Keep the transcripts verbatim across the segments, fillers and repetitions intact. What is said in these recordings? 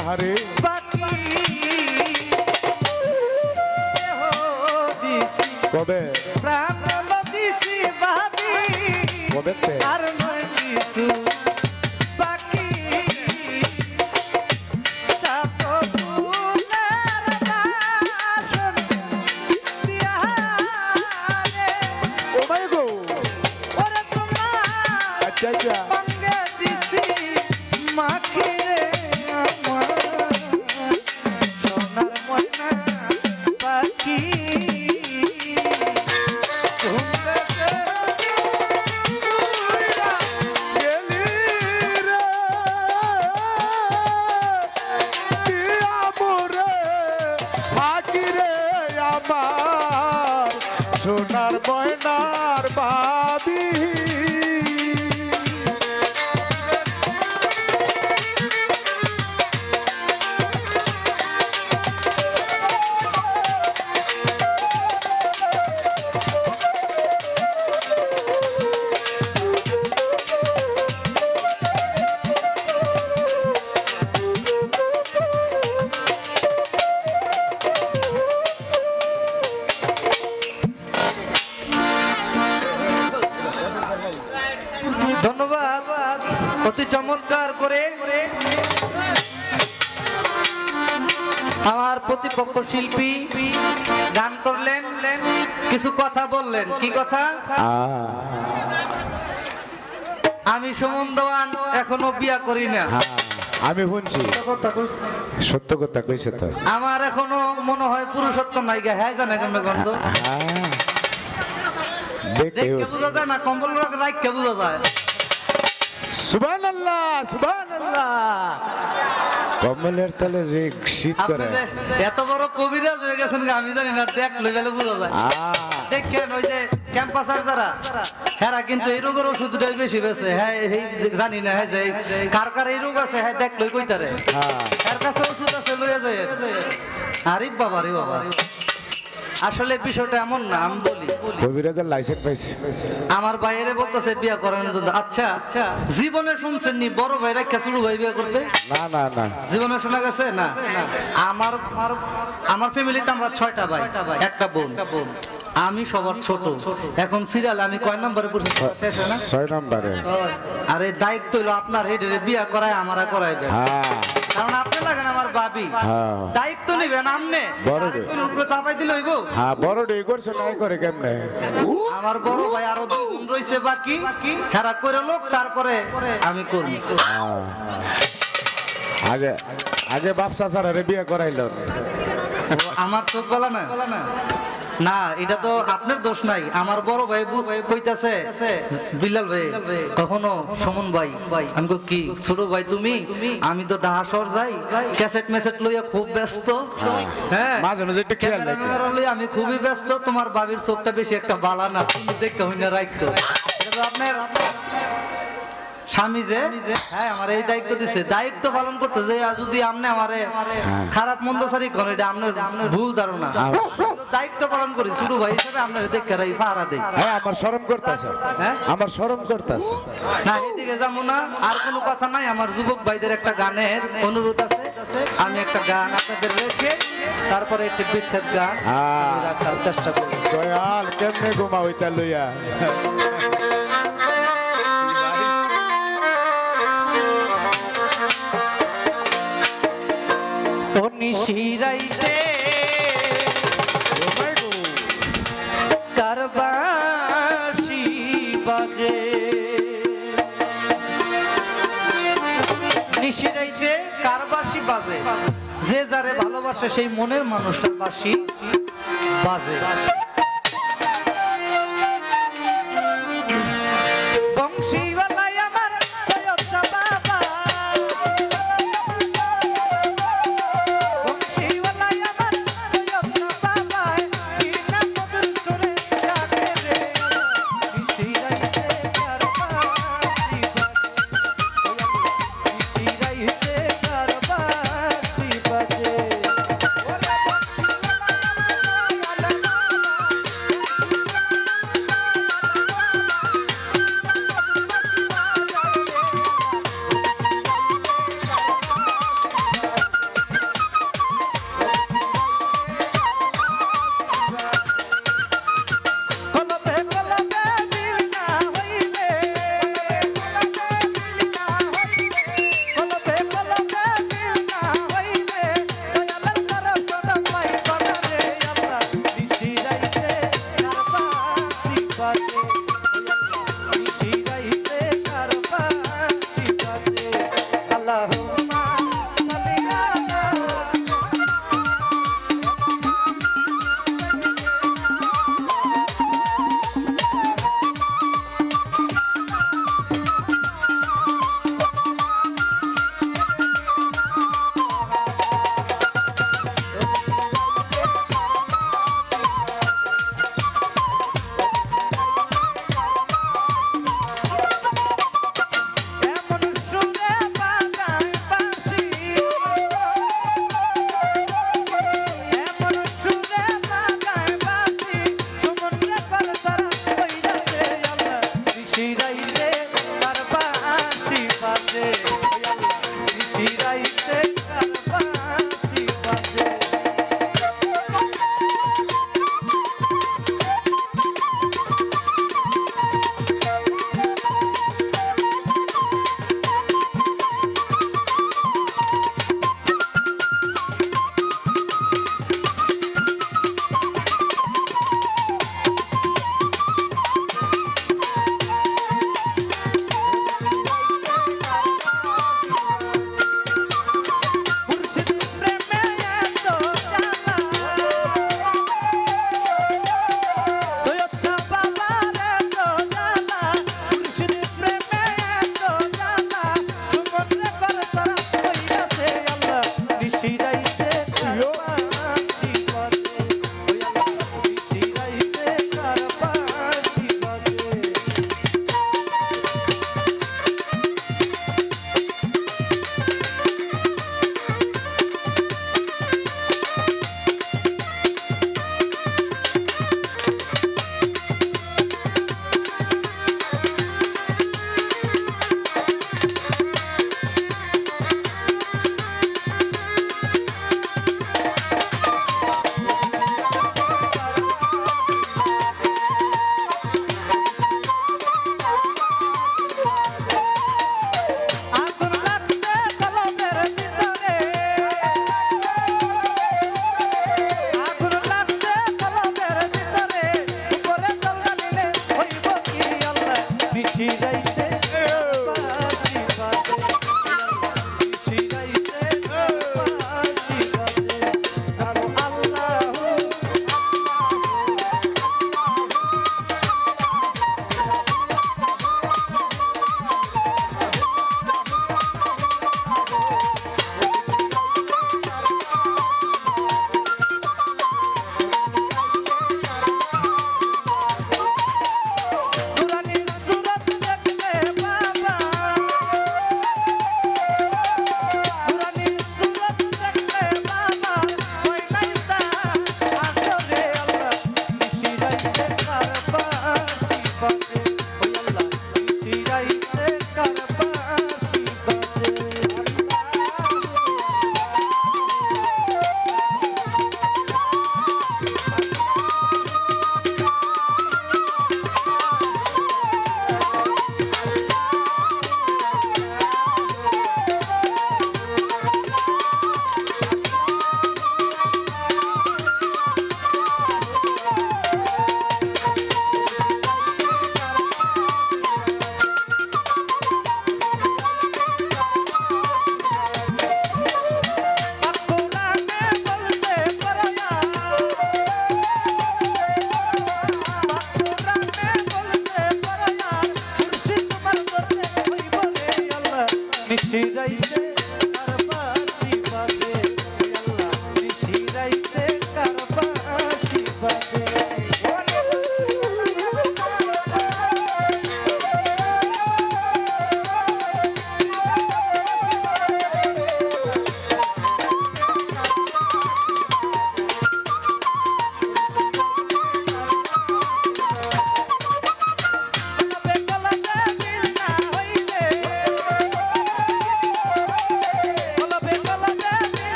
আহারে কবে কবে আর নয় কিছু বাকি সোনার ময়নার বাবি ধন্যবাদ অতি চমৎকার করে আমার প্রতিপক্ষ শিল্পী গান করলেন কিছু কথা বললেন কি কথা আমি সুমন দেওয়ান এখনো বিয়া করি না আমি শুনছি সত্য কথা কইছে তো আমার এখনো মনে হয় পুরুষত্ব নাই গে হ্যাঁ জানে কেমন গন্ধ দেখে বোঝা যায় না কম্বল রাখকে বোঝা যায় সুবহানাল্লাহ সুবহানাল্লাহ কম্বলের তলে যে শীত করে এত বড় কবিরাজ হয়ে গেছেন আমি জানি না দেখলে গেলে বোঝা যায় দেখেন ওই যে ক্যাম্পাসার যারা হেরা কিন্তু এই রোগের ওষুধটাই বেশি বেছে হ্যাঁ জানি না হ্যাঁ যে কার কার এই রোগ আছে হ্যাঁ দেখলে কইতারে এর কাছে ওষুধ আছে লইয়া যায় আরে বাবা রে বাবা আসলে বিষয়টা এমন না আমি বলি কবিরাজের লাইসেন্স পাইছে আমার বাইরে বলতেছে বিয়া করানোর জন্য আচ্ছা আচ্ছা জীবনে শুনছেন নি বড় ভাই রেখা শুরু ভাই বিয়া করতে না না না জীবনে শোনা গেছে না আমার আমার ফ্যামিলিতে আমরা ছয়টা ভাই একটা বোন আমি সবার ছোট এখন সিরিয়াল আমি কয় নম্বরে পড়ছি শেষ হয় না ছয় নম্বরে আরে দায়িত্ব হলো আপনার হেডে বিয়া করায় আমারা করাইবে হ্যাঁ কারণ আপনি লাগেন আমার ভাবি দায়িত্ব নিবেন আপনি দায়িত্ব উপরে চাপাই দিলে হইব হ্যাঁ বড় ডে করছে নাই করে কেমনে আমার বড় ভাই আরো দুজন রইছে বাকি হেরা করে লোক তারপরে আমি করব আগে আগে বাপ চাচারে বিয়ে করাইলো আমার চোখ গলা না না এটা তো আপনার দোষ নাই আমার বড় ভাই কইতাছে বিল্লাল ভাই কখনো সুমন ভাই আমি কই কি ছোট ভাই তুমি আমি তো ঢাকা শহর যাই ক্যাসেট মেসেট লইয়া খুব ব্যস্ত হ্যাঁ মাঝে মাঝে একটু খেয়াল রাখো আমি খুবই ব্যস্ত তোমার বাবির চোখটা বেশি একটা বালা না তুমি দেখতে হইনা রাখতো এটা তো আপনার স্বামী যে হ্যাঁ আমার এই দায়িত্ব দিছে দায়িত্ব পালন করতে যে যদি আপনি আমারে খারাপ মন্দ সারি করেন এটা আপনার ভুল ধারণা দায়িত্ব পালন করি ছোট ভাই হিসেবে আপনার দেখে রাই পাহারা দেই হ্যাঁ আমার শরম করতেছে হ্যাঁ আমার শরম করতেছে না এইদিকে যাবো না আর কোনো কথা নাই আমার যুবক ভাইদের একটা গানের অনুরোধ আছে আমি একটা গান আপনাদের রেখে তারপরে একটি বিচ্ছেদ গান রাখার চেষ্টা করি দয়াল কেমনে ঘুমা হইতা লইয়া নিশিরাইতে কারবাসি বাজে নিশিরাইতে কারবাসি বাজে যে যারে ভালোবাসে সেই মনের মানুষটার বাসি বাজে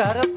নমস্কার